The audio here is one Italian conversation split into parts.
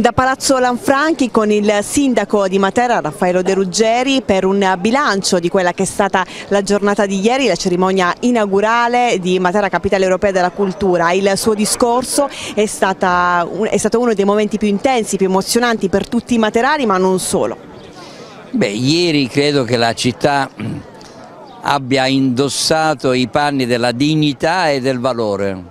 Da Palazzo Lanfranchi con il sindaco di Matera Raffaello De Ruggeri per un bilancio di quella che è stata la giornata di ieri, la cerimonia inaugurale di Matera Capitale Europea della Cultura. Il suo discorso è stato uno dei momenti più intensi, più emozionanti per tutti i materani, ma non solo. Ieri credo che la città abbia indossato i panni della dignità e del valore.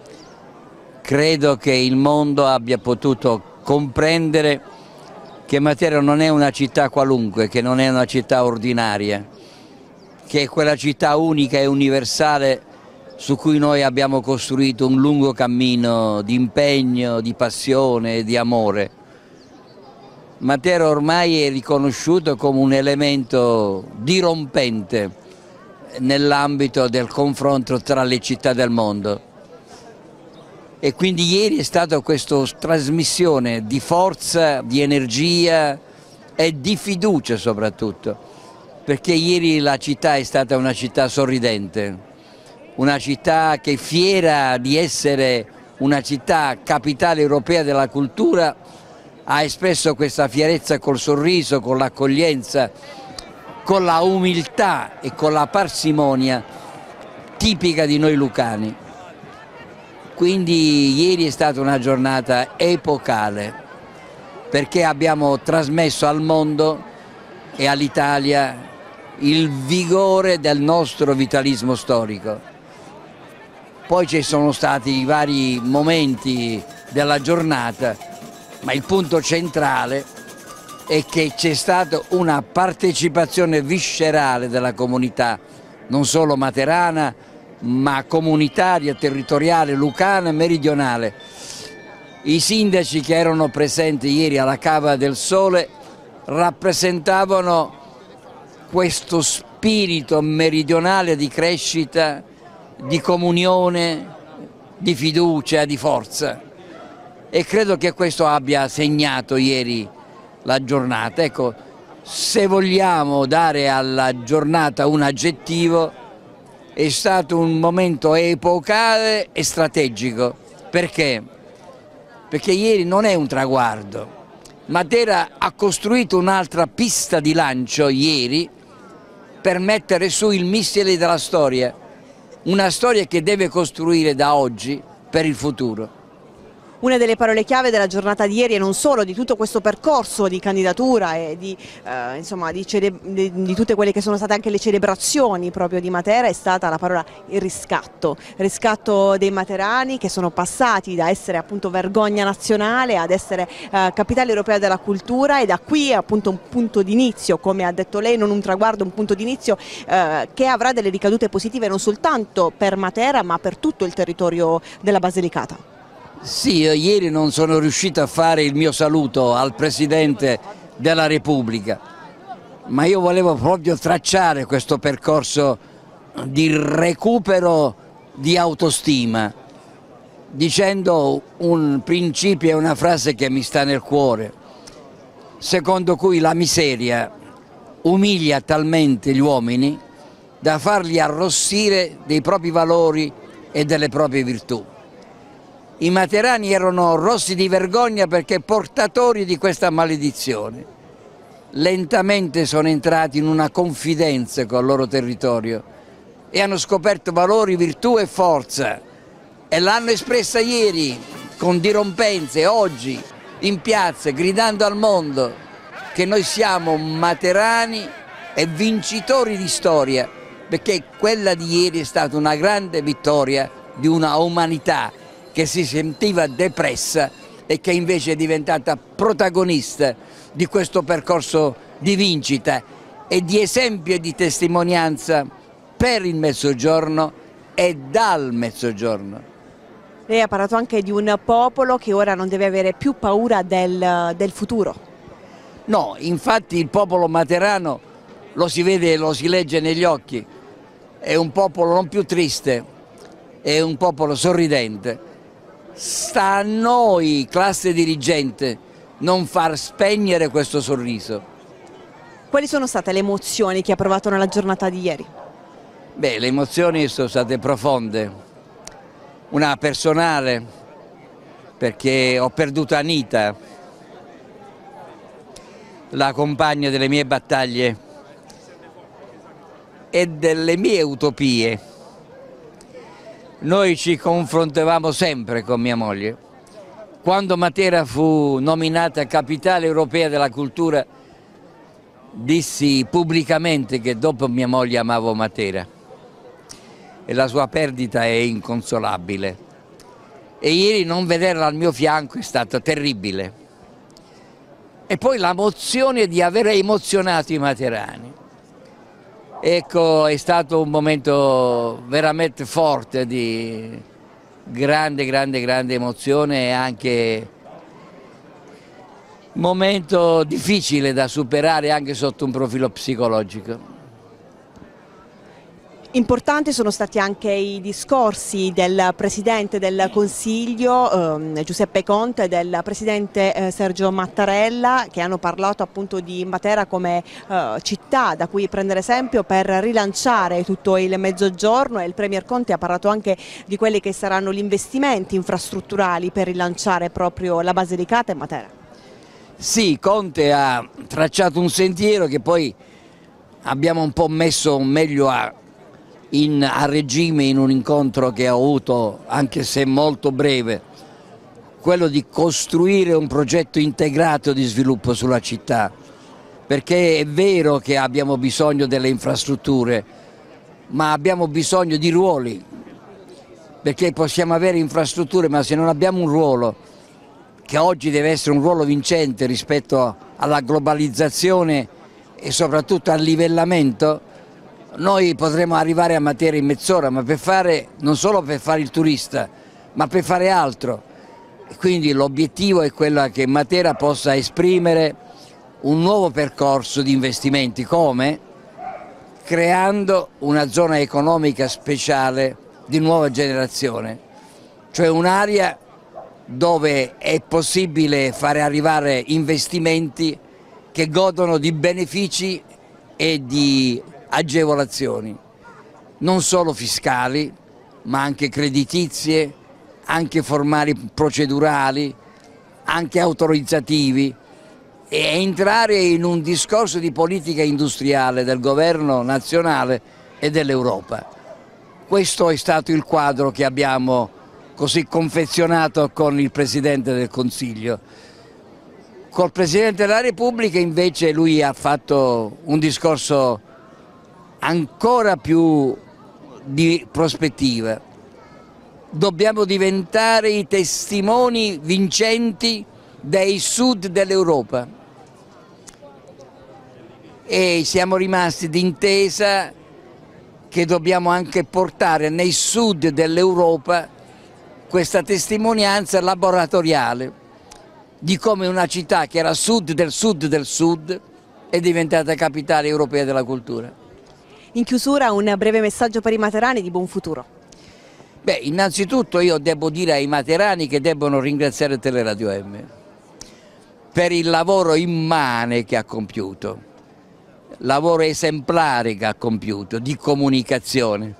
Credo che il mondo abbia potuto comprendere che Matera non è una città qualunque, che non è una città ordinaria, che è quella città unica e universale su cui noi abbiamo costruito un lungo cammino di impegno, di passione e di amore. Matera ormai è riconosciuto come un elemento dirompente nell'ambito del confronto tra le città del mondo. E quindi ieri è stata questa trasmissione di forza, di energia e di fiducia soprattutto, perché ieri la città è stata una città sorridente, una città che è fiera di essere una città capitale europea della cultura, ha espresso questa fierezza col sorriso, con l'accoglienza, con la umiltà e con la parsimonia tipica di noi lucani. Quindi ieri è stata una giornata epocale perché abbiamo trasmesso al mondo e all'Italia il vigore del nostro vitalismo storico. Poi ci sono stati i vari momenti della giornata, ma il punto centrale è che c'è stata una partecipazione viscerale della comunità, non solo materana, ma comunitaria, territoriale, lucana e meridionale. I sindaci che erano presenti ieri alla Cava del Sole rappresentavano questo spirito meridionale di crescita, di comunione, di fiducia, di forza. E credo che questo abbia segnato ieri la giornata. Ecco, se vogliamo dare alla giornata un aggettivo, è stato un momento epocale e strategico. Perché? Perché ieri non è un traguardo. Matera ha costruito un'altra pista di lancio ieri per mettere su il missile della storia, una storia che deve costruire da oggi per il futuro. Una delle parole chiave della giornata di ieri e non solo, di tutto questo percorso di candidatura e di tutte quelle che sono state anche le celebrazioni proprio di Matera, è stata la parola il riscatto. Il riscatto dei materani che sono passati da essere appunto vergogna nazionale ad essere capitale europea della cultura, e da qui appunto un punto d'inizio, come ha detto lei, non un traguardo, un punto d'inizio che avrà delle ricadute positive non soltanto per Matera ma per tutto il territorio della Basilicata. Sì, io ieri non sono riuscito a fare il mio saluto al Presidente della Repubblica, ma io volevo proprio tracciare questo percorso di recupero di autostima, dicendo un principio e una frase che mi sta nel cuore, secondo cui la miseria umilia talmente gli uomini da farli arrossire dei propri valori e delle proprie virtù. I materani erano rossi di vergogna perché portatori di questa maledizione. Lentamente sono entrati in una confidenza con il loro territorio e hanno scoperto valori, virtù e forza, e l'hanno espressa ieri con dirompenze, oggi in piazza, gridando al mondo che noi siamo materani e vincitori di storia, perché quella di ieri è stata una grande vittoria di una umanità che si sentiva depressa e che invece è diventata protagonista di questo percorso di vincita e di esempio e di testimonianza per il Mezzogiorno e dal Mezzogiorno. Lei ha parlato anche di un popolo che ora non deve avere più paura del futuro. No, infatti il popolo materano lo si vede e lo si legge negli occhi, è un popolo non più triste, è un popolo sorridente. Sta a noi, classe dirigente, non far spegnere questo sorriso. Quali sono state le emozioni che ha provato nella giornata di ieri? Le emozioni sono state profonde. Una personale, perché ho perduto Anita, la compagna delle mie battaglie e delle mie utopie. Noi ci confrontavamo sempre con mia moglie. Quando Matera fu nominata capitale europea della cultura, dissi pubblicamente che dopo mia moglie amavo Matera e la sua perdita è inconsolabile. E ieri non vederla al mio fianco è stato terribile. E poi la mozione di aver emozionato i materani. Ecco, è stato un momento veramente forte di grande emozione e anche momento difficile da superare anche sotto un profilo psicologico. Importanti sono stati anche i discorsi del Presidente del Consiglio Giuseppe Conte e del Presidente Sergio Mattarella, che hanno parlato appunto di Matera come città da cui prendere esempio per rilanciare tutto il Mezzogiorno, e il Premier Conte ha parlato anche di quelli che saranno gli investimenti infrastrutturali per rilanciare proprio la Basilicata e Matera. Sì, Conte ha tracciato un sentiero che poi abbiamo un po' messo meglio a regime in un incontro che ho avuto, anche se molto breve, quello di costruire un progetto integrato di sviluppo sulla città, perché è vero che abbiamo bisogno delle infrastrutture, ma abbiamo bisogno di ruoli, perché possiamo avere infrastrutture, ma se non abbiamo un ruolo, che oggi deve essere un ruolo vincente rispetto alla globalizzazione e soprattutto al livellamento, noi potremo arrivare a Matera in mezz'ora, ma non solo per fare il turista, ma per fare altro. Quindi l'obiettivo è quello che Matera possa esprimere un nuovo percorso di investimenti, come? Creando una zona economica speciale di nuova generazione, cioè un'area dove è possibile fare arrivare investimenti che godono di benefici e di agevolazioni, non solo fiscali, ma anche creditizie, anche formali procedurali, anche autorizzativi, e entrare in un discorso di politica industriale del governo nazionale e dell'Europa. Questo è stato il quadro che abbiamo così confezionato con il Presidente del Consiglio. Col Presidente della Repubblica invece lui ha fatto un discorso ancora più di prospettiva. Dobbiamo diventare i testimoni vincenti dei sud dell'Europa e siamo rimasti d'intesa che dobbiamo anche portare nei sud dell'Europa questa testimonianza laboratoriale di come una città che era sud del sud è diventata capitale europea della cultura. In chiusura un breve messaggio per i materani di buon futuro. Beh, innanzitutto io devo dire ai materani che debbono ringraziare Teleradio M per il lavoro immane che ha compiuto, lavoro esemplare che ha compiuto di comunicazione,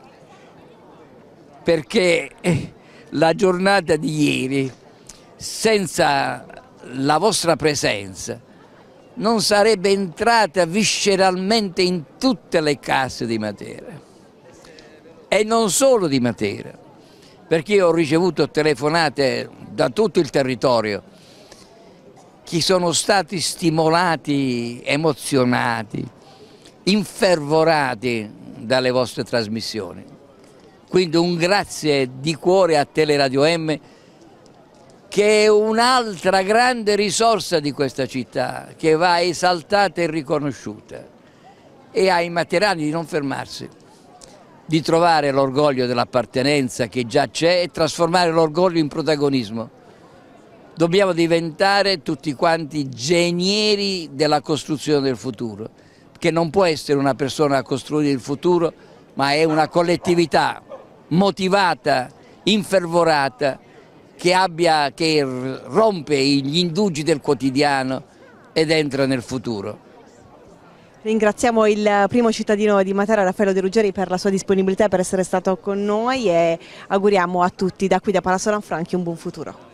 perché la giornata di ieri, senza la vostra presenza, non sarebbe entrata visceralmente in tutte le case di Matera e non solo di Matera, perché io ho ricevuto telefonate da tutto il territorio che sono stati stimolati, emozionati, infervorati dalle vostre trasmissioni. Quindi un grazie di cuore a Teleradio M, che è un'altra grande risorsa di questa città, che va esaltata e riconosciuta, e ai materani di non fermarsi, di trovare l'orgoglio dell'appartenenza che già c'è e trasformare l'orgoglio in protagonismo. Dobbiamo diventare tutti quanti genieri della costruzione del futuro, che non può essere una persona a costruire il futuro, ma è una collettività motivata, infervorata, che rompe gli indugi del quotidiano ed entra nel futuro. Ringraziamo il primo cittadino di Matera, Raffaello De Ruggeri, per la sua disponibilità e per essere stato con noi, e auguriamo a tutti da qui da Palasso Lanfranchi un buon futuro.